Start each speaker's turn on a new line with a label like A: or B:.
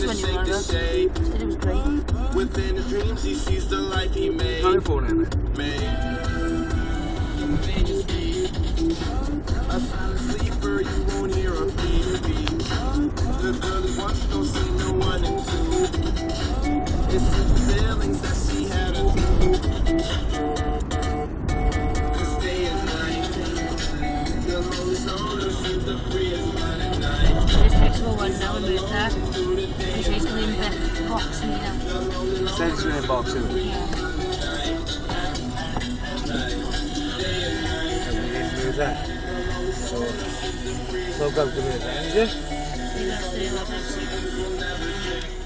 A: when you were younger. Said it was great.
B: Within his dreams, he sees the life he made.
C: How for him?
B: A silent sleeper, you won't hear a beat. The girl he wants don't see no one in two. It's the feelings that she had a cause day and night. The lowest owner seems the freest man at night.
A: This takes a one now and do that. He says to him that box me now.
C: Says to him boxing. That. So go to me then, is it?